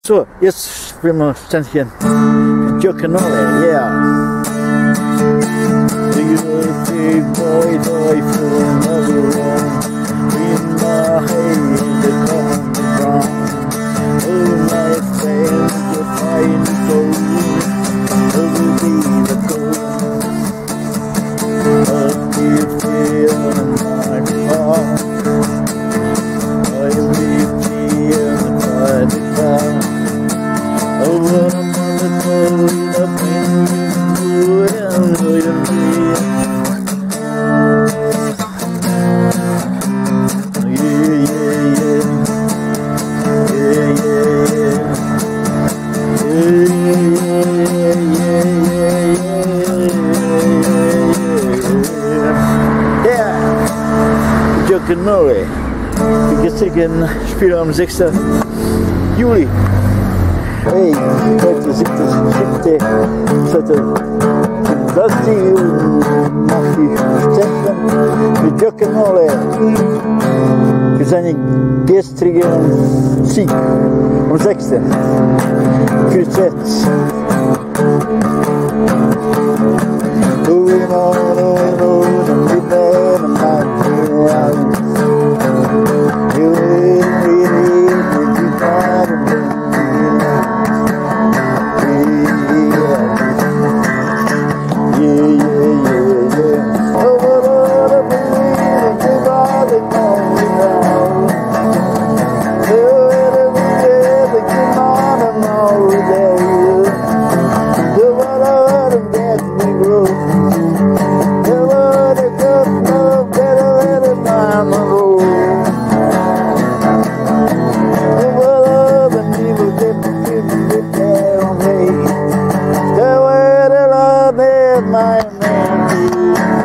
So, jetzt spielen wir Ständchen DjokerNole, yeah. Do you think boy die for another one? In my head the common ground. Oh my friend, the fine gold. Oh will be the gold. Of the fear on my heart. I live here in the private car. Oh, what a wonderful up in you and wouldn't be. DjokerNole. Die gestrigen Spiele am 6. Juli. Hey, heute 7. Das ist die nach die Ständchen mit DjokerNole. Für seine gestrigen Sieg am 6. Für Sets. My man.